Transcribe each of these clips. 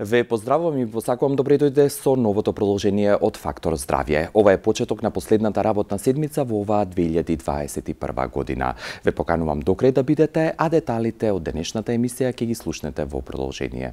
Ве поздравувам и посакувам добре дојде со новото продолжение од Фактор здравје. Ова е почеток на последната работна седмица во оваа 2021 година. Ве поканувам до крај да бидете, а деталите од денешната емисија ќе ги слушнете во продолжение.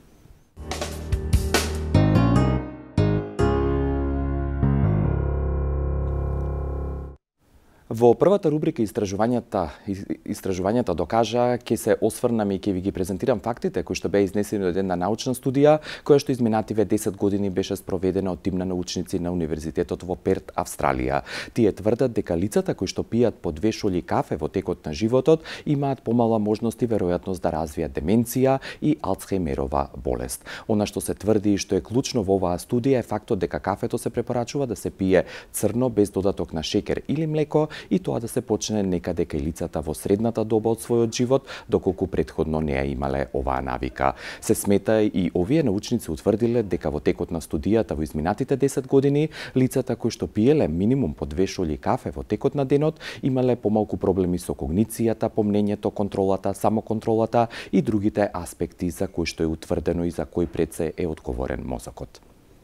Во првата рубрика Истражувањата докажа, ќе се осврнам и ќе ви ги презентирам фактите кои што беа изнесени од една научна студија, која што изминативе 10 години беше спроведена од тим на научници на Универзитетот во Перт, Австралија. Тие тврдат дека лицата кои што пијат по 2 шолји кафе во текот на животот имаат помала можност и веројатност да развијат деменција и Алцхејмерова болест. Она што се тврди и што е клучно во оваа студија е фактот дека кафето се препорачува да се пие црно без додаток на шекер или млеко, и тоа да се почне некаде кај лицата во средната доба од својот живот, доколку претходно не ја имале оваа навика. Се смета и овие научници утврдиле дека во текот на студијата во изминатите 10 години, лицата кои што пиеле минимум по 2 шолји кафе во текот на денот имале помалку проблеми со когницијата, помнењето, контролата, самоконтролата и другите аспекти за кои што е утврдено и за кои пред се е одговорен мозокот.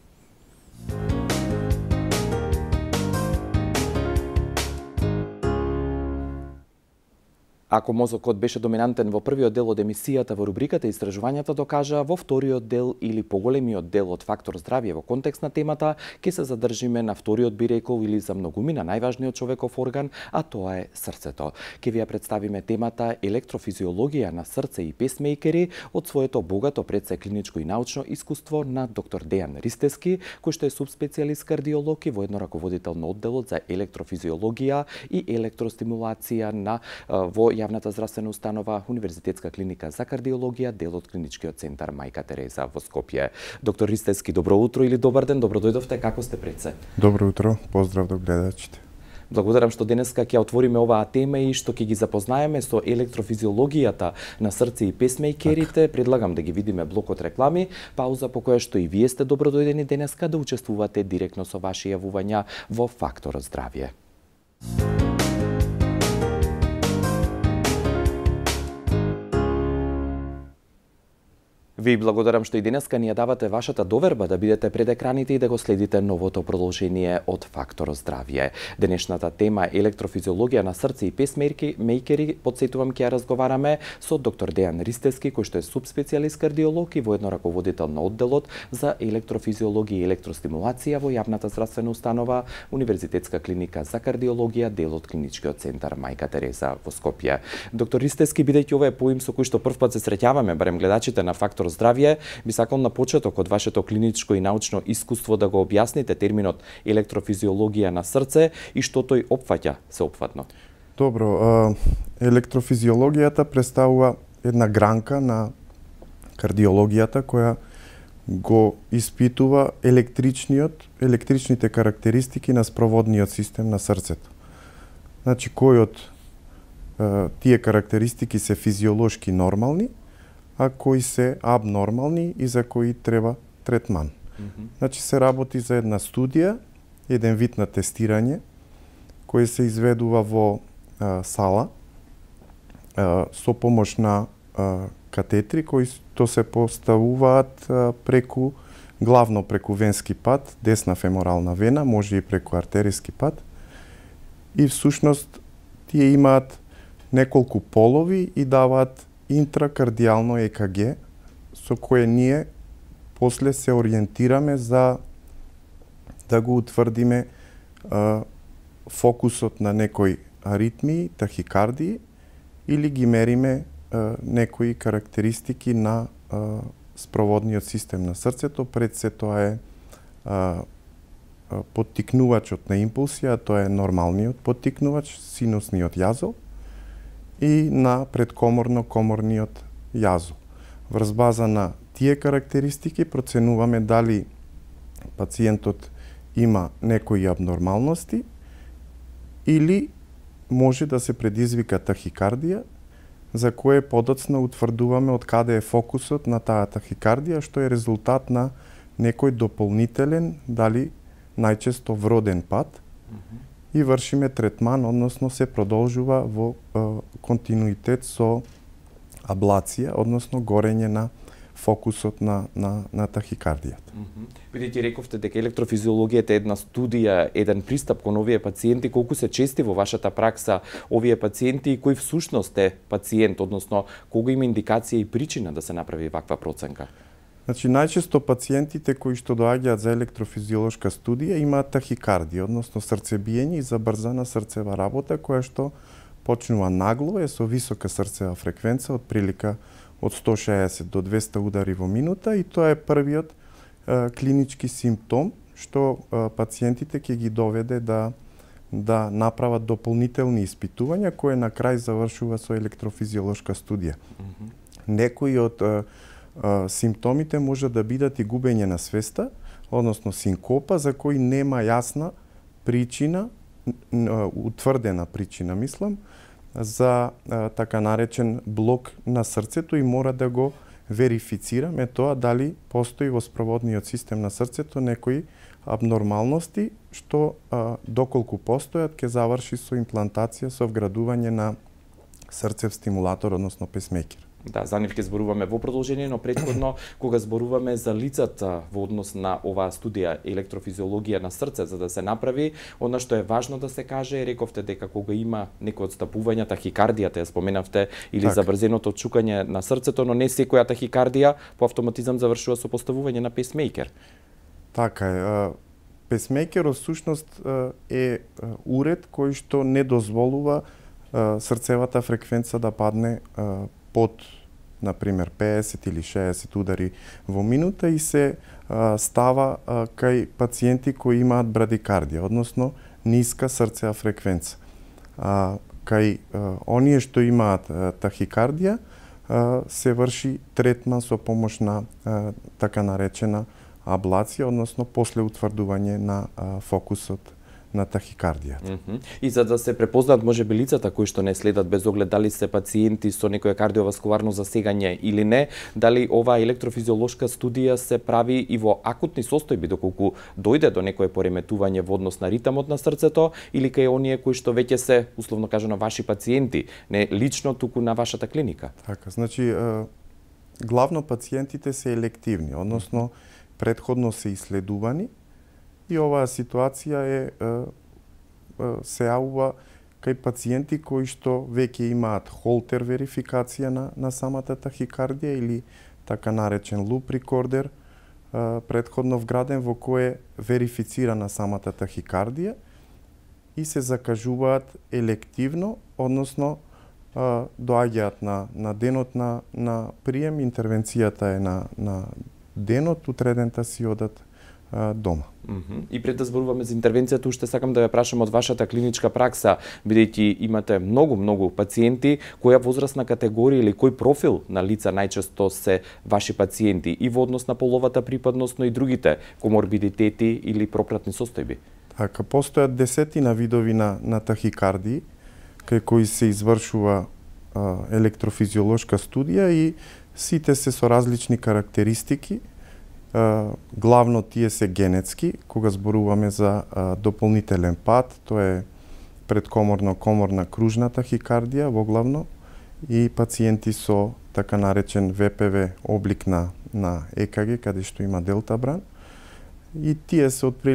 Ако мозокот беше доминантен во првиот дел од емисијата во рубриката Истражувањата докажа, во вториот дел или поголемиот дел од Фактор здравје во контекст на темата, ќе се задржиме на вториот, би рекол, или за многумина најважниот човеков орган, а тоа е срцето. Ќе ви ја представиме темата електрофизиологија на срце и песмејкери од своето богато предклиничко и научно искуство на доктор Дејан Ристевски, кој што е субспецијалист кардиолог и воедно раководител на одделот за електрофизиологија и електростимулација во јавната здравствена установа Универзитетска клиника за кардиологија, дел од клиничкиот центар Мајка Тереза во Скопје. Доктор Ристевски, добро утро или добар ден, добро дојдовте, како сте пред се? Добро утро, поздрав до гледачите. Благодарам што денеска ќе отвориме оваа тема и што ќе ги запознаеме со електрофизиологијата на срце и песмејкерите. Предлагам да ги видиме блокот реклами, пауза по која што и вие сте добро дојдени денеска да учествувате директно со ваши јавувања во Фактор здравје. Ви благодарам што и денеска ни ја давате вашата доверба да бидете пред екраните и да го следите новото продолжение од Фактор здравје. Денешната тема електрофизиологија на срце и песмејкери, подсетувам, ќе ја разговараме со доктор Дејан Ристевски, кој што е субспецијалист кардиолог и воедно раководител на одделот за електрофизиологија и електростимулација во јавната здравствена установа Универзитетска клиника за кардиологија, дел од клиничкиот центар Мајка Тереза во Скопје. Доктор Ристевски, бидејќи ова е поим со кој што првпат се среќаваме, барем гледачите на Фактор здравје, би сакал на почеток од вашето клиничко и научно искуство да го објасните терминот електрофизиологија на срце и што тој опфаќа сеопфатно. Добро, електрофизиологијата представува една гранка на кардиологијата која го испитува електричните карактеристики на спроводниот систем на срцето. Значи, кој од тие карактеристики се физиолошки нормални, а кои се абнормални и за кои треба третман. Значи се работи за една студија, еден вид на тестирање, кој се изведува во сала со помош на катетри кои што се поставуваат главно преку венски пат, десна феморална вена, може и преку артериски пат. И всушност тие имаат неколку полови и даваат интракардијално ЕКГ, со кое ние после се ориентираме за да го утврдиме фокусот на некои аритмии, тахикардии или ги мериме некои карактеристики на спроводниот систем на срцето. Пред се тоа е поттикнувачот на импулси, а тоа е нормалниот поттикнувач, синусниот јазол, и на предкоморно-коморниот јазол. Врз база на тие карактеристики проценуваме дали пациентот има некои абнормалности или може да се предизвика тахикардија, за кое подоцна утврдуваме од каде е фокусот на таа тахикардија, што е резултат на некој дополнителен, дали најчесто вроден пат, и вршиме третман, односно се продолжува во континуитет со аблација, односно горење на фокусот на тахикардијата. Бидејќи рековте дека електрофизиологијата е една студија, еден пристап кон овие пациенти, колку се чести во вашата пракса овие пациенти и кој всушност е пациент, односно кога има индикација и причина да се направи ваква проценка? Значи, најчесто пациентите кои што доаѓаат за електрофизиолошка студија имаат тахикардија, односно срцебиење и забрзана срцева работа, која што почнува нагло, е со висока срцева фреквенца, од прилика од 160 до 200 удари во минута, и тоа е првиот клинички симптом што пациентите ќе ги доведе да направат дополнителни испитувања, кои на крај завршува со електрофизиолошка студија. Некои од симптомите може да бидат и губење на свеста, односно синкопа, за кој нема јасна причина, утврдена причина, мислам, за така наречен блок на срцето, и мора да го верифицираме тоа дали постои во спроводниот систем на срцето некои абнормалности, што доколку постојат ќе заврши со имплантација, со вградување на срцев стимулатор, односно песмекер. Да, за нив ќе зборуваме во продолжение, но претходно кога зборуваме за лицата во однос на оваа студија електрофизиологија на срце за да се направи, она што е важно да се каже, рековте дека кога има некои отстапувања, тахикардијата ја споменавте, или забрзеното чукање на срцето, но не секоја тахикардија по автоматизам завршува со поставување на песмейкер. Така е. Песмейкерот всушност е уред кој што не дозволува срцевата фреквенца да падне под, например, 50 или 60 удари во минута и се става кај пациенти кои имаат брадикардија, односно ниска срцева фреквенца. Кај оние што имаат тахикардија се врши третман со помош на така наречена аблација, односно после утврдување на фокусот на тахикардијата. И за да се препознаат можеби лицата кои што не следат без оглед дали се пациенти со некое кардиоваскуларно засегање или не, дали оваа електрофизиолошка студија се прави и во акутни состојби, доколку дојде до некое пореметување во однос на ритамот на срцето, или кај оние кои што веќе се, условно кажано, ваши пациенти, не лично туку на вашата клиника? Така, значи, главно пациентите се елективни, односно претходно се исследувани, и оваа ситуација се јавува кај пациенти кои што веќе имаат холтер верификација на самата тахикардија или така наречен луп рекордер претходно вграден, во кој е верифицирана самата тахикардија и се закажуваат елективно, односно доаѓаат на денот на прием, интервенцијата е на денот, утредента си одат дома. И пред да зборуваме за интервенцијата, уште сакам да ја прашам од вашата клиничка пракса, бидејќи имате многу пациенти, која возрастна категорија или кој профил на лица најчесто се ваши пациенти и во однос на половата припадност, но и другите коморбидитети или пропратни состојби? Така, постојат десетина видови на тахикардии, кај кои се извршува електрофизиолошка студија и сите се со различни карактеристики. Главно тие се генетски, кога зборуваме за дополнителен пат, тоа е предкоморно-коморна кружна тахикардија воглавно и пациенти со така наречен ВПВ облик на ЕКГ, каде што има делта бран. И тие се од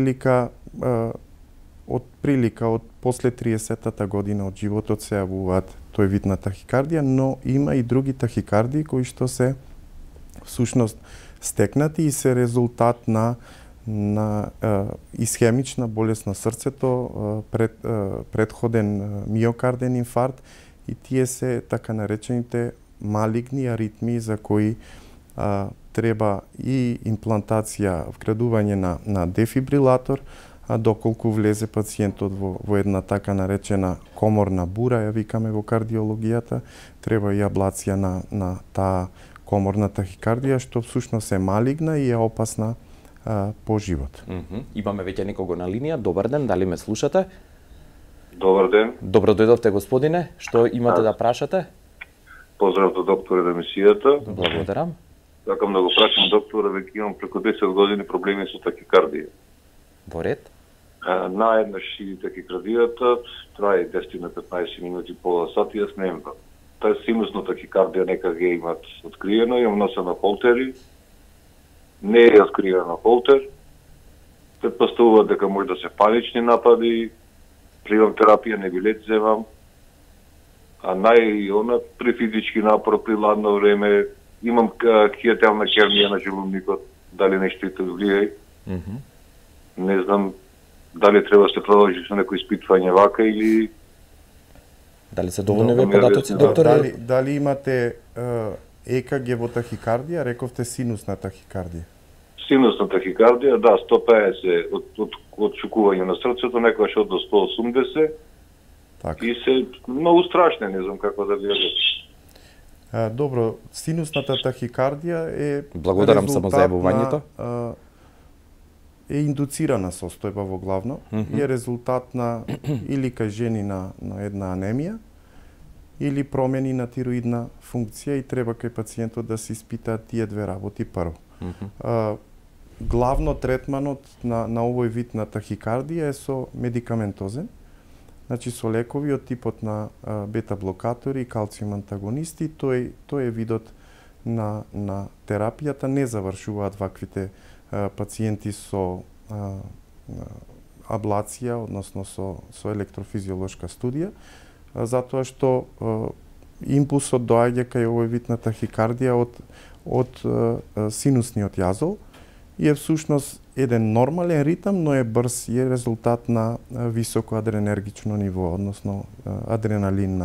после 30-та година од животот се јавуваат тој вид на тахикардија, но има и други тахикардии кои што се всушност стекнати и се резултат на исхемична болест на срцето, предходен миокарден инфаркт, и тие се така наречените малигни аритмии за кои треба и имплантација, вградување на дефибрилатор, а доколку влезе пациентот во една така наречена коморна бура, ја викаме во кардиологијата, треба и аблација на таа коморна тахикардија, што всушност е малигна и е опасна по живот. Имаме веќе некого на линија. Добар ден, дали ме слушате? Добар ден. Добро дојдовте, господине. Што имате да прашате? Поздрав до доктора на емисијата. Благодарам. Сакам да го прашам доктора, веќе имам преку 10 години проблеми со тахикардија. Во ред. Наеднаш иди тахикардијата, трае 10 на 15 минути, пола сат и јас не емвам. таа синусна тахикардија нека ги имат откриено, имам носено холтери, не е откриено холтер, предпоставува дека може да се панични напади, примам терапија небилет земам, а при физички напор, при ладно време, имам кијателна кернија на желудникот, дали нешто и влијае. Не знам дали треба да се продолжи со некој испитвање вака или дали се доволни ве податоци, докторе? Дали имате ЕКГ во тахикардија? Рековте синусна тахикардија. Синусна тахикардија, да, 150 од шукување на срцето, некогаш од до 180. Така. И се многу страшни, не знам како да ви кажам. Добро, синусната тахикардија е благодарам само за јавувањето. Е индуцирана состојба во главно и е резултат на или кај жени на една анемија или промени на тироидна функција и треба кај пациентот да се испитаат тие две работи прво. Главно третманот на овој вид на тахикардија е со медикаментозен, значи со лекови од типот на бета-блокатори и калциум антагонисти. Тој е видот на терапијата. Не завршуваат ваквите пациенти со аблација, односно со електрофизиолошка студија, затоа што импулсот доаѓа кај овој вид на тахикардија од синусниот јазол и е всушност еден нормален ритам, но е брз и е резултат на високо адренергично ниво, односно адреналин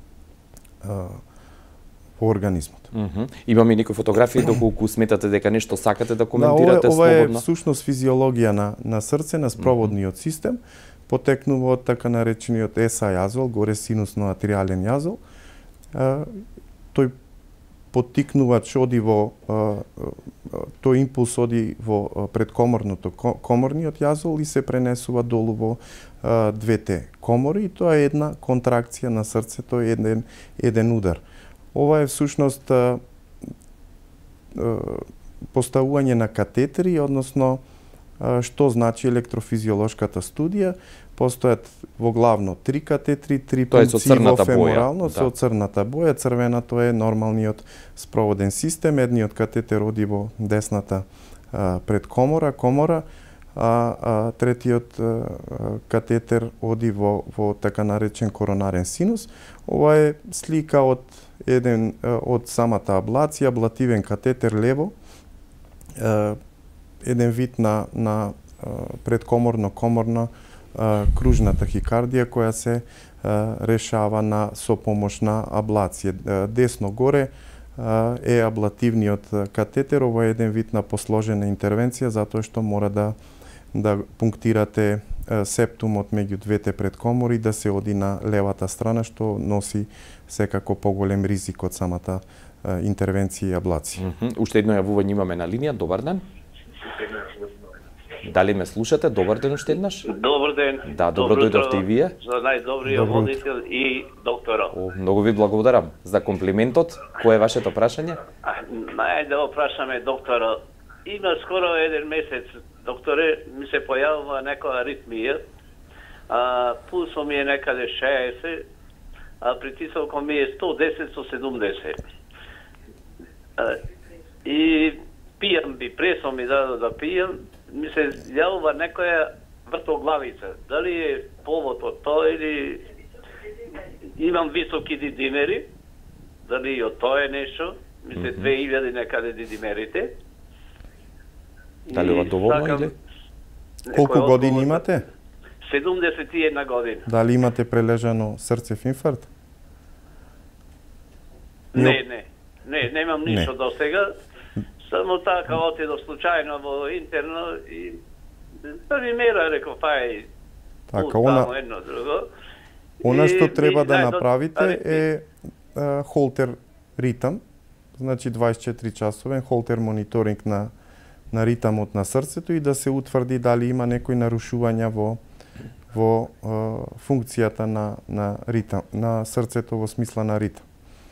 во организмот. Имаме некои фотографии, доколку сметате дека нешто сакате да коментирате слободно? Ова е всушност физиологија на срце, на спроводниот систем, потекнува од така наречениот ЕСА јазол, горе синусно-атриален јазол. Тој поттикнувач оди тој импулс оди во предкоморното коморниот јазол и се пренесува долу во двете комори и тоа е една контракција на срцето, еден удар. Ова е всушност поставување на катетери, односно што значи електрофизиолошката студија. Постојат во главно 3 катетри, 3 пункции во феморално, со црната боја. Црвеното е нормалниот спроводен систем. Едниот катетер оди во десната предкомора, а третиот катетер оди во така наречен коронарен синус. Ова е слика од самата аблација, аблативен катетер лево, еден вид на предкоморно-коморна кружна тахикардија која се решава со помош на аблација. Десно горе е аблативниот катетер. Ова е еден вид на посложена интервенција затоа што мора да пунктирате септумот меѓу двете предкомори, да се оди на левата страна, што носи секако поголем ризик од самата интервенција и аблација. Уште едно јавување имаме на линија. Добар ден. Дали ме слушате? Добар ден уште еднаш. Добар ден. Да, добро дојдовте и вие. За најдобриот водител и доктора. Многу ви благодарам за комплиментот. Кој е вашето прашање? Најде прашаме доктора. Има скоро еден месец, докторе, ми се појавува некоја аритмија. Пулсот ми е некаде 60, а притисокот ми е 110-170. И пијам пресо ми дадо да пијам, ми се јавува некоја вртоглавица. Дали е повод од тоа или имам високи дидимери, дали и од тоа е нешто, ми се 2000 некаде дидимерите. Дали ова доволно или? Колку години имате? 71 години. Дали имате прележано срцев инфаркт? Не, немам ништо до сега. Само така отидов случајно во интерно и први мера реков пај така, едно друго. Она што треба да направите е холтер ритам, значи 24 часовен холтер мониторинг на ритамот на срцето и да се утврди дали има некои нарушувања во функцијата на ритам, на срцето во смисла на ритам.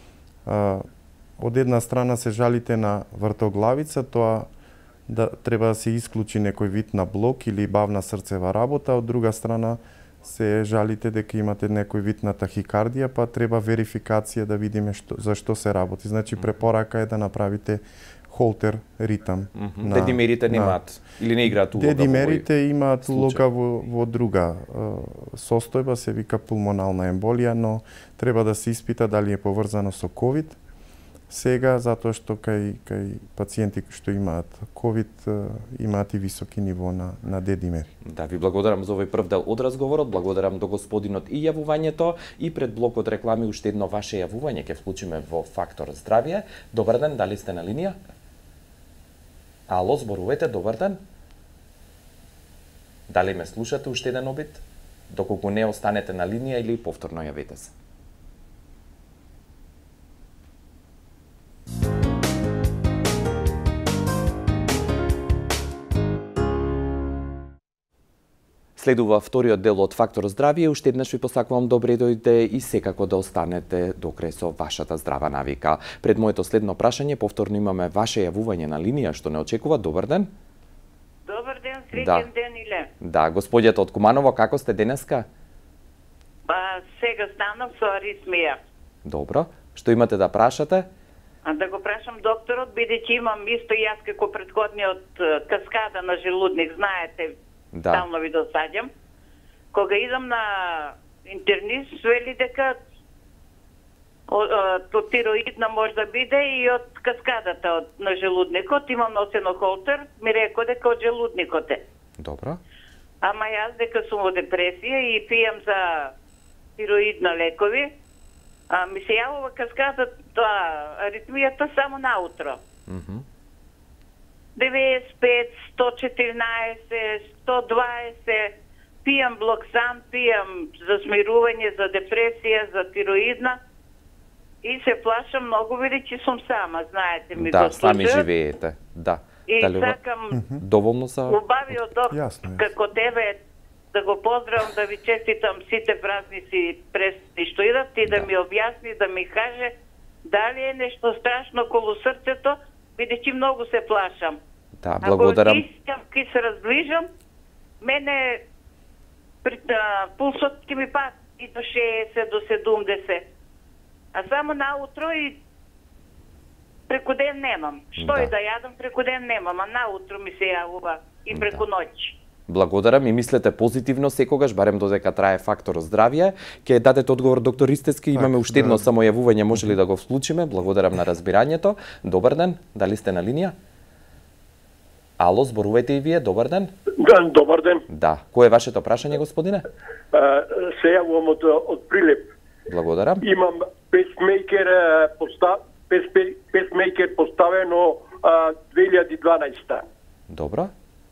Од една страна се жалите на вртоглавица, тоа треба да се исклучи некој вид на блок или бавна срцева работа, од друга страна се жалите дека имате некој вид на тахикардија, па треба верификација да видиме за што се работи. Значи препорака е да направите холтер ритам. Дедимерите немаат или не играат улога? Дедимерите имаат улога во друга состојба, се вика пулмонална емболија, но треба да се испита дали е поврзано со ковид. Сега, затоа што кај пациенти што имаат ковид имаат и високи ниво на дедимери. Да, ви благодарам за овој прв дел од разговорот, благодарам до господинот и јавувањето, и пред блокот реклами уште едно ваше јавување ќе вклучиме во Фактор здравје. Добар ден, дали сте на линија? Ало, зборувате, добар ден. Дали ме слушате уште еден обид? Доколку не, останете на линија или повторно јавете се. Следува вториот дел од Фактор здравје. Уште еднаш ви посакувам добре дојде и секако да останете до крај со вашата здрава навика. Пред моето следно прашање повторно имаме ваше јавување на линија што не очекува. Добар ден. Добар ден, среќен ден, Иле. Да, господјата од Куманово, како сте денеска? Па сега станав со аритмија. Добро. Што имате да прашате? Да го прашам докторот, бидејќи имам исто и јас како претходниот каскада на желудник, знаете. Да. Стално ви досаѓам. Кога идам на интернист, вели дека од тироидна може да биде и од каскадата на желудникот. Имам носено холтер, ми реко дека од желудникот е. Добро. Ама јас дека сум во депресија и пијам за тироидна лекови, ми се јавува каскадата, аритмијата само наутро. 95, 114, 120, пијам блоксан, пијам за смирување, за депресија, за тироидна и се плашам многу, бидејќи сум сама, знаете ми. Да, сами живеете. Да. И сакам доволно за убавиот доктор како тебе да го поздравам, да ви честитам сите празници пресни што идат и да ми објасни, да ми каже дали е нешто страшно околу срцето, бидејќи многу се плашам. Да, благодарам. Ако ки се разближам, мене пулсот ќе ми пати и до 60, до 70. А само наутро и преку ден немам. Што и да јадам, преку ден немам, а наутро ми се јавува и преку ноќ. Благодарам и мислете позитивно секогаш, барем додека трае Фактор здравје. Ќе дадете одговор доктор Ристевски, имаме уште едно само јавување, може ли да го вклучиме? Благодарам на разбирањето. Добар ден, дали сте на линија? Ало, зборувате и вие, добар ден. Добар ден. Да, кој е вашето прашање, господине? Се јавувам од Прилеп. Благодарам. Имам песмейкер поставено 2012. Добро.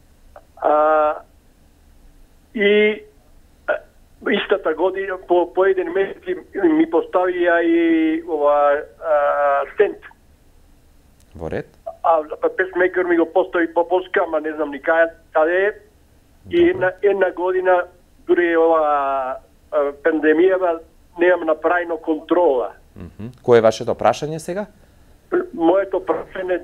И истата година по еден месец ми поставија и стент. Во ред. Песмейкер ми го постави по Полска, ама не знам ни каде е. И една година дури пандемијава немам направено контрола. Кој е вашето прашање сега? Моето прашање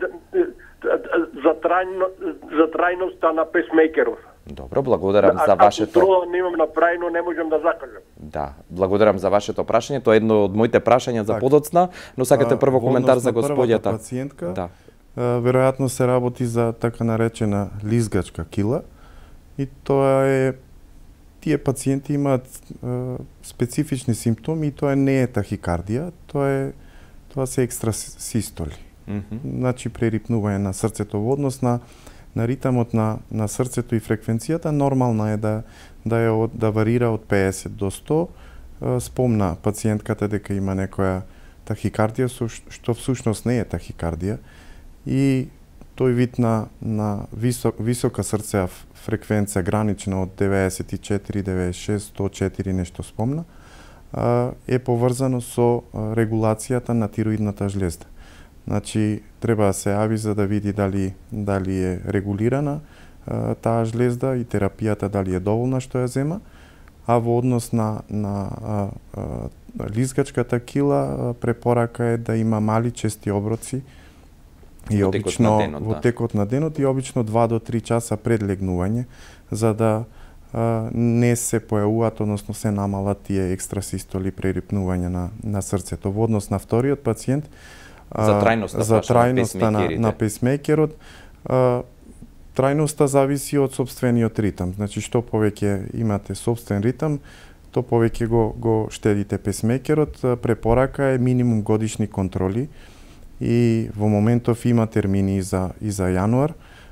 за трајноста на песмейкеров. Добро, благодарам за вашето. Контрола немам направено, не можам да закажам. Да, благодарам за вашето прашање. Тоа е едно од моите прашања за подоцна, но сакате прво коментар за господјата. Пациентка, да. Веројатно се работи за така наречена лизгачка кила и тоа е тие пациенти имаат специфични симптоми и тоа не е тахикардија, тоа се екстрасистоли. Значи прерипнување на срцето во однос на ритамот на срцето и фреквенцијата нормална е да варира од 50 до 100. Спомна пациентката дека има некоја тахикардија што всушност не е тахикардија и тој вид на висока срцева фреквенција гранична од 94, 96, 104 нешто спомна е поврзано со регулацијата на тироидната жлезда. Значи, треба да се јави за да види дали е регулирана таа жлезда и терапијата дали е доволна што ја зема, а во однос на лизгачката кила препорака е да има мали чести оброци и обично во текот на денот и обично 2 до 3 часа пред легнување за да не се појавуваат, односно се намалат тие екстрасистоли при рипнување на срцето. Во однос на вториот пациент, за трајноста на пейсмейкерот, трајноста зависи од сопствениот ритам. Значи, што повеќе имате сопствен ритам, то повеќе го штедите пейсмейкерот. Препорака е минимум годишни контроли и во моментов има термини и за јануар,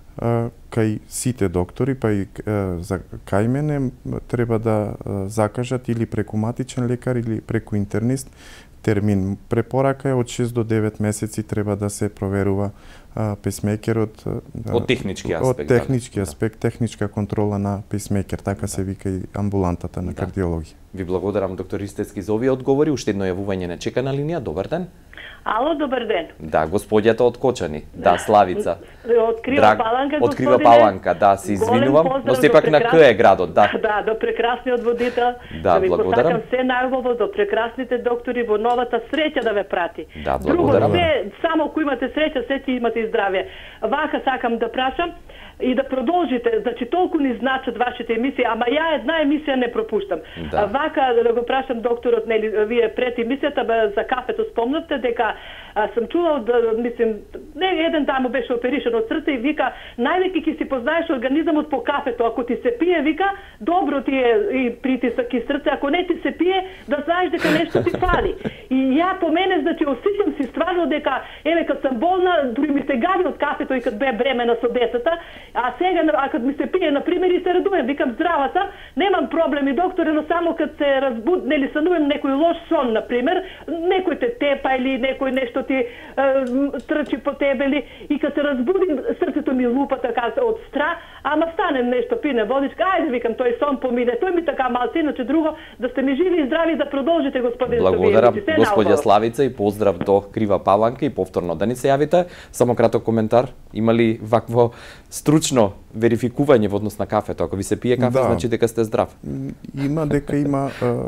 кај сите доктори, па и кај мене треба да закажат или преку матичен лекар или преку интернист термин. Препорака е од 6 до 9 месеци треба да се проверува пейсмейкерот од технички аспект. Од технички аспект, техничка контрола на пейсмейкер, така се вика и амбулантата на кардиологија. Ви благодарам, доктор Истецки, за овие одговори. Уште едно јавување не чека на линија. Добар ден. Ало, добар ден. Да, господјата од Кочани. Да, Славица. Открива Паланка, господине. Открива Паланка, да, се извинувам, но сепак на К е градот, да. Да, до прекрасниот водител. Да, ви благодарам. Посакам се најубаво до прекрасните доктори во новата среќа да ве прати. Да, благодарам. Друго, само ако имате среќа, се ќе имате и здравје. Вака сакам да прашам и да продолжите, значи толку ни значат вашите емисии, ама ја една емисија не пропуштам. Да. Вака да го прашам докторот, нели вие пред емисијата за кафето спомнавте дека сам чувал да мислим не еден таму беше оперишан од срце и вика највеќе ќе си познаеш организамот по кафето, ако ти се пие вика добро ти е и притисак и срце, ако не ти се пие да знаеш дека нешто ти фали. И ја по мене значи осеќам си стварно дека еве кога сум болна дури ми се гади од кафето и кога бе бремена со децата. А сега, кога ми се пие, например, и се радувам, викам здрава сам, немам проблеми, докторе, но само кога се разбуд, нели санувам некој лош сон, например, некој те тепа или некој нешто ти трчи по тебе или и кога се разбудим, срцето ми лупа така од страх, ама станем нешто, пине водичка, ајде, викам, тој сон помине, тој ми така малце, иначе друго, да сте ми живи и здрави да продолжите, господине. Благодарам, господја Славица, и поздрав до Крива Паланка и повторно да ни се јавите. Само краток коментар, има ли вакво стручно верификување во однос на кафето? Ако ви се пие кафе, значи дека сте здрав. Има дека има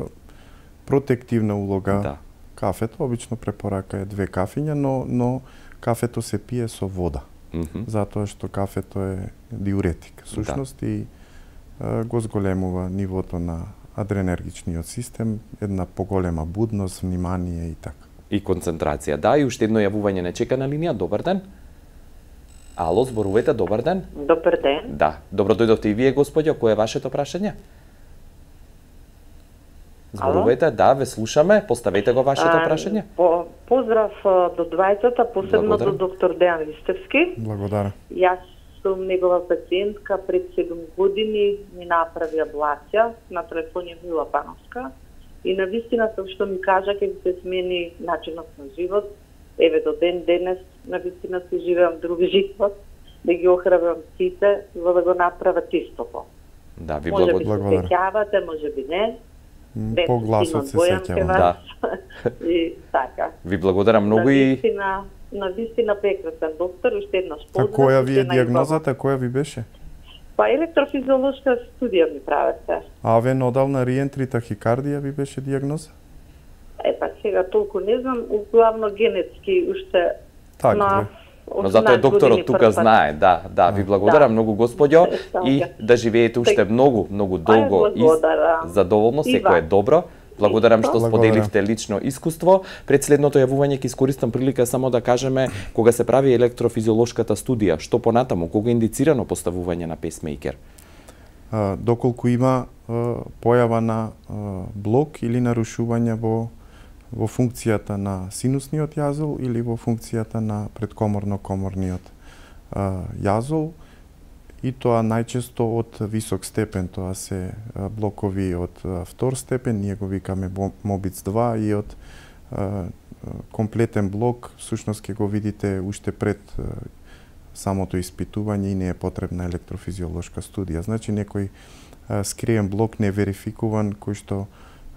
протективна улога кафето. Обично препорака е 2 кафиња, но кафето се пие со вода. Затоа што кафето е диуретик, сушност, и го зголемува нивото на адренергичниот систем, една поголема будност, внимание и така. И концентрација. Да, и уште едно јавување не чека на линија. Добар ден. Ало, зборувате, добар ден. Добар ден. Да, добро дојдовте и вие, господјо. Кој е вашето прашање? Зборувате, да, ве слушаме. Поставете го вашето прашање. Поздрав до двајцата, посебно до доктор Дејан Истевски. Благодарам. Јас сум негова пациентка, пред 7 години ми направи аблација на Трефонија Мила Бановска и на вистина тоа што ми кажа ќе се смени начинот на живот. Еве до ден денес на вистина си живеам друг живот, да ги охрабрам сите за да го направат истото. Да, ви благодарам. благодарам. Може би се сеќавате, може би не. По гласот се сеќавам. Да. И така. Ви благодарам многу и на вистина прекрасен доктор, уште еднаш поздрав. А која ви е дијагнозата, која ви беше? Па електрофизиолошка студија ми правете. Авенодална риентри тахикардија ви беше дијагноза? Па сега толку не знам, главно генетски уште така. Но затоа докторот тука знае, да, ви благодарам многу господјо и да живеете уште многу долго и задоволно, секој е добро. Благодарам што споделивте лично искуство. Пред следното јавување ќе искористам прилика само да кажеме кога се прави електрофизиолошката студија, што понатаму, кога е индицирано поставување на пейсмейкер? Доколку има појава на блок или нарушување во функцијата на синусниот јазол или во функцијата на предкоморно-коморниот јазол, и тоа најчесто од висок степен, тоа се блокови од втор степен, ние го викаме Мобиц 2, и од комплетен блок, всушност ќе го видите уште пред самото испитување и не е потребна електрофизиолошка студија. Значи некој скриен блок неверификуван кој што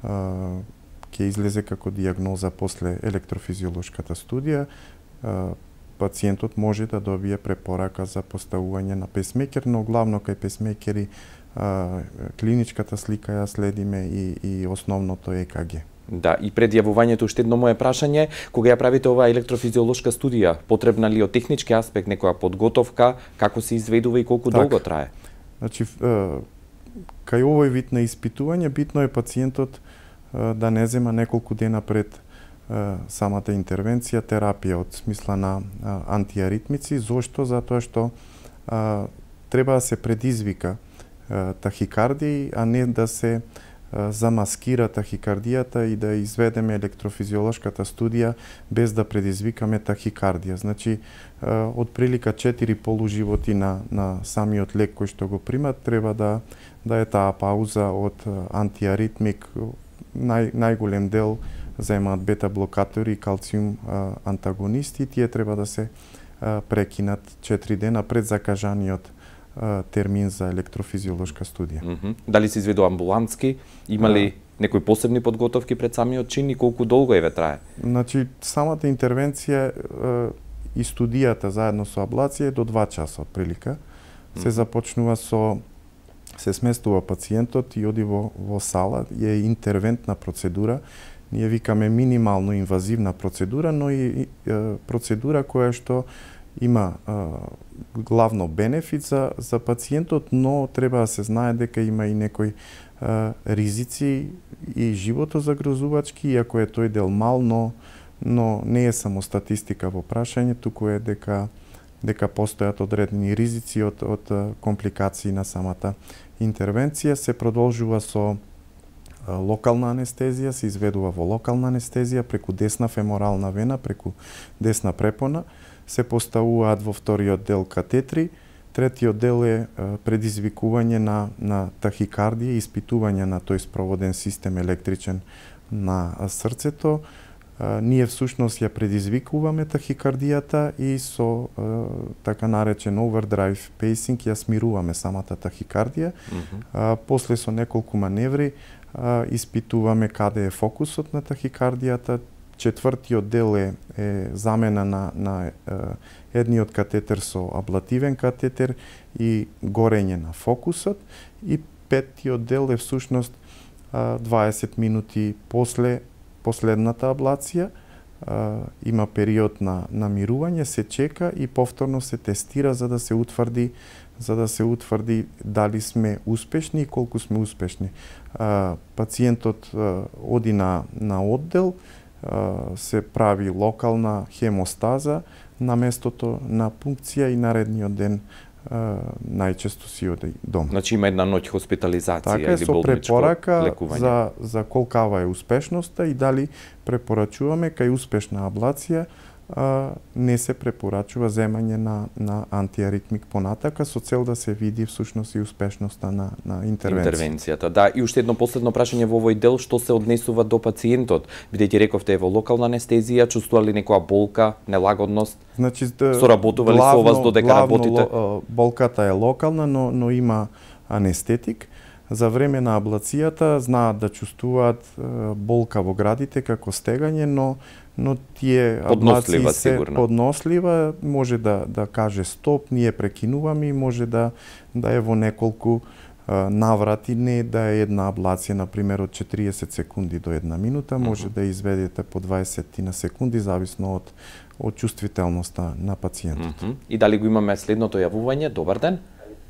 ќе излезе како дијагноза после електрофизиолошката студија, пациентот може да добие препорака за поставување на пейсмейкер, но главно кај пейсмейкери клиничката слика ја следиме и основното ЕКГ. Да, и пред јавувањето уште едно моје прашање, кога ја правите оваа електрофизиолошка студија, потребна ли од технички аспект некоја подготовка, како се изведува и колку долго трае? Значи, кај овој вид на испитување битно е пациентот да не зема неколку дена пред самата интервенција терапија од смисла на антиаритмици. Зошто? Затоа што треба да се предизвика тахикардија, а не да се замаскира тахикардијата и да изведеме електрофизиолошката студија без да предизвикаме тахикардија. Значи, од прилика 4 полуживоти на самиот лек кој што го примат, треба да е таа пауза од антиаритмик. Најголем дел заемаат бета-блокатори и калциум антагонисти. Тие треба да се прекинат 4 дена пред закажаниот термин за електрофизиолошка студија. Дали се изведува амбулантски? Има ли некои посебни подготовки пред самиот чин и колку долго еве трае? Значи, самата интервенција и студијата заедно со аблација е до 2 часа од прилика. Се започнува се сместува пациентот и оди во сала, е интервентна процедура. Ние викаме минимално инвазивна процедура, но и процедура која што има главно бенефит за пациентот, но треба да се знае дека има и некои ризици и животозагрозувачки, иако е тој дел мал, но не е само статистика во прашање, туку е дека постојат одредени ризици од компликации на самата интервенција. Се продолжува со локална анестезија, се изведува во локална анестезија преку десна феморална вена, преку десна препона. Се поставуваат во вториот дел катетри. Третиот дел е предизвикување на тахикардија, испитување на тој спроводен систем електричен на срцето. Ние всушност ја предизвикуваме тахикардијата и со така наречен овердрайв пейсинг ја смируваме самата тахикардија. После со неколку маневри испитуваме каде е фокусот на тахикардијата. Четвртиот дел е замена на едниот катетер со аблативен катетер и горење на фокусот. И петтиот дел е всушност 20 минути после последната аблација. Има период на намирување, се чека и повторно се тестира за да се утврди дали сме успешни и колку сме успешни. Пациентот оди на оддел, се прави локална хемостаза на местото на пункција и наредниот ден најчесто си оди дома. Значи има една ноќ хоспитализација така, или болничко лекување. Така е, со препорака за колкава е успешноста и дали препорачуваме кај успешна аблација не се препорачува земање на антиаритмик понатака со цел да се види всушност и успешноста на интервенцијата. Да, и уште едно последно прашање во овој дел, што се однесува до пациентот? Бидејќи рековте во локална анестезија, чувствували некоја болка, нелагодност? Значи, соработували со вас додека работите? Болката е локална, но има анестетик. За време на аблацијата знаат да чувствуваат болка во градите како стегање, но тие аблации се поднослива, може да каже стоп, ние прекинуваме и може да е во неколку наврати, не да е една аблација, например, од 40 секунди до 1 минута, може да изведете по 20 на секунди, зависно од чувствителноста на пациентот. И дали го имаме следното јавување? Добар ден.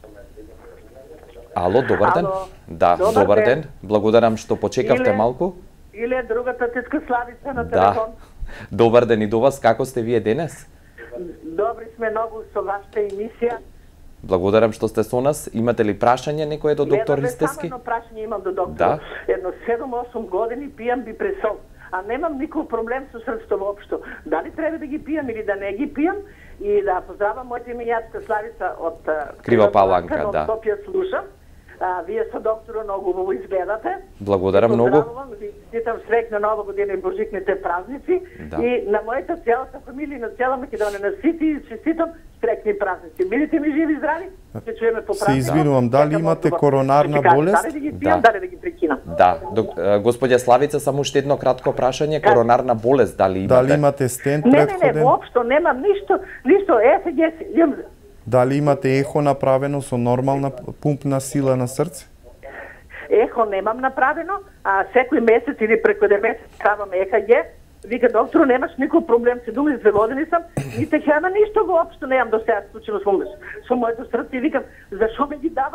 Ало, добар ден. Да, добар ден. Благодарам што почекавте малку. Или другата тетка Славица на телефон. Добар ден и до вас, како сте вие денес? Добри сме многу со вашата емисија. Благодарам што сте со нас. Имате ли прашање некое до доктор Ристевски? Само едно прашање имам до доктор. Да. Едно 7-8 години пијам бипресол, а немам никој проблем со срцето воопшто. Дали треба да ги пијам или да не ги пијам? И да поздравам мојата именјачка Славица од Крива Паланка, да. Од Скопје слушам. Вие со докторот многу убаво изгледате. Благодарам многу. Поздравувам, ви честитам среќна нова година и божикните празници. Да. И на мојата цялата фамилија, на цела Македонија, на сите и честитам среќни празници. Бидете ми живи и здрави, се чуеме по празници. Се извинувам, дали имате коронарна болест? Дали да ги пијам, дали да ги прекинам? Да, господја Славица, само уште едно кратко прашање, коронарна болест дали имате? Дали имате стент претходен? Не, воопшто немам ништо, ЕСГ имам. Дали имате ехо направено со нормална пумпна сила на срце? Ехо немам направено, а секој месец или преку 1 месец ставам ЕКГ. Вика доктор, немаш никој проблем, 72 години сам, ните ќе ништо воопшто немам до сега случило со моето срце и викам, зашо ме ги дават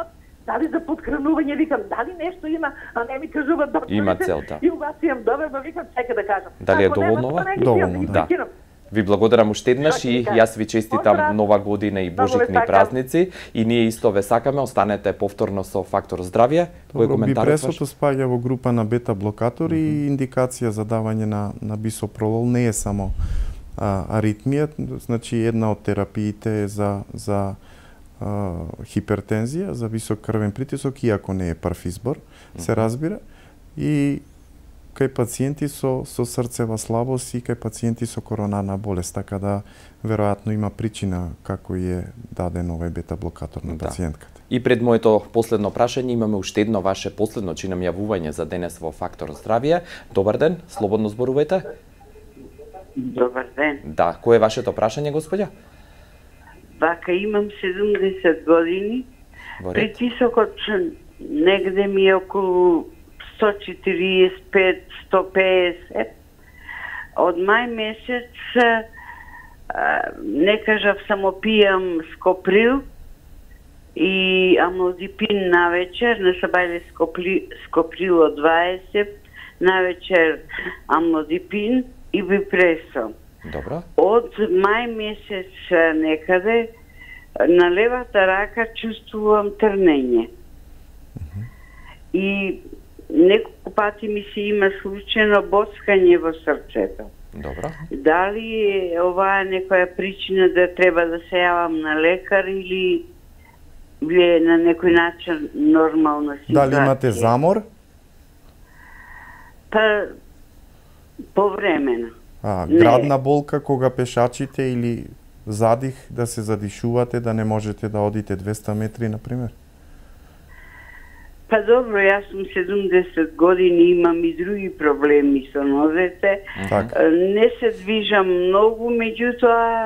дали за подхранување, викам, дали нешто има, а не ми кажуваат докторите. Има целта. И у вас имам добро, викам, чека да кажам. Дали е доволно? Доволно, да. Ви благодарам уште еднаш и јас ви честитам нова година и божитни празници и ние исто ве сакаме, останете повторно со Фактор здравје. Кој коментар? Бипресото спаѓа во група на бета блокатори и индикација за давање на бисопролол не е само аритмија, значи една од терапиите е за хипертензија, за висок крвен притисок, иако не е прв избор, се разбира, и кај пациенти со срцева слабост и кај пациенти со коронарна болест, така да веројатно има причина како е даден овој бета блокатор на пациентката. И пред моето последно прашање имаме уште едно ваше последно чинам јавување за денес во Фактор здравје. Добар ден, слободно зборувајте. Добар ден. Да, кој е вашето прашање, господја? Вака, имам 70 години, притисокот негде ми е околу 145-150. Од мај месец не кажав само пијам скоприл и амлодипин на вечер, на сабајле скоприло 20, на вечер амлодипин и бипресо. Добро. Од мај месец некаде на левата рака чувствувам трнење. И неколку пати ми се има случајно боцкање во срцето. Добро. Дали ова е некоја причина да треба да се јавам на лекар или е на некој начин нормална ситуација? Дали имате замор? Па повремено. Градна болка кога пешачите или задих да се задишувате, да не можете да одите 200 метри, например? Па добро, јас сум 70 години, имам и други проблеми со нозете. Не се движам многу, меѓутоа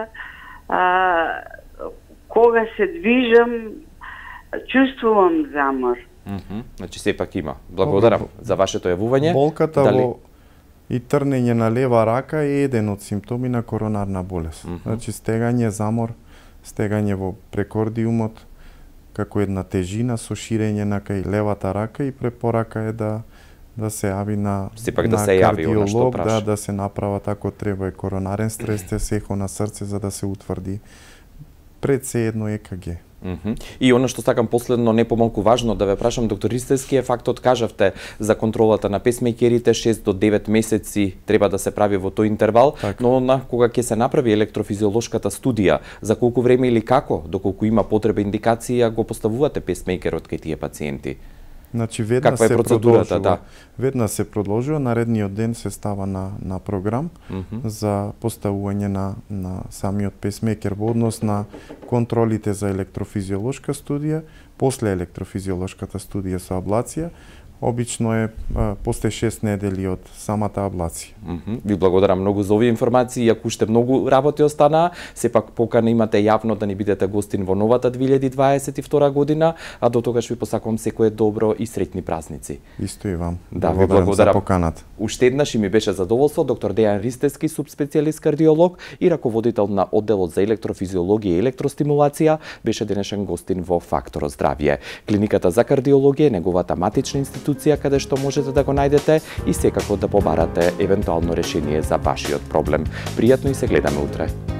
кога се движам, чувствувам замор. Значи сепак има. Благодарам за вашето јавување. Болката во и трнење на лева рака е еден од симптоми на коронарна болест. Значи стегање, замор, стегање во прекордиумот, како една тежина со ширење на кај левата рака и препорака е да се јави на кардиолог, да се направа како треба и коронарен стрес тест, ехо на срце за да се утврди пред се едно ЕКГ. И оно што сакам последно, не помалку важно да ве прашам, доктор Ристевски, е фактот, кажавте за контролата на песмејкерите, 6 до 9 месеци треба да се прави во тој интервал, но кога ќе се направи електрофизиолошката студија, за колку време или како, доколку има потреба индикација, го поставувате песмејкерот кај тие пациенти? Значи веднаш се продолжува. Веднаш се продолжува, наредниот ден се става на програм за поставување на самиот песмекер во однос на контролите за електрофизиолошка студија, после електрофизиолошката студија со аблација. Обично е после 6 недели од самата аблација. Ви благодарам многу за овие информации, иако уште многу работи останаа, сепак покана имате јавно да ни бидете гостин во новата 2022 година, а до тогаш ви посакувам секое добро и среќни празници. Исто и вам. Да, ви благодарам за поканата. Уште еднаш и ми беше задоволство доктор Дејан Ристевски, субспецијалист кардиолог и раководител на одделот за електрофизиологија и електростимулација, беше денешен гостин во Фактор здравје. Клиниката за кардиологија е неговата матична институција каде што можете да го најдете и секако да побарате евентуално решение за вашиот проблем. Пријатно и се гледаме утре.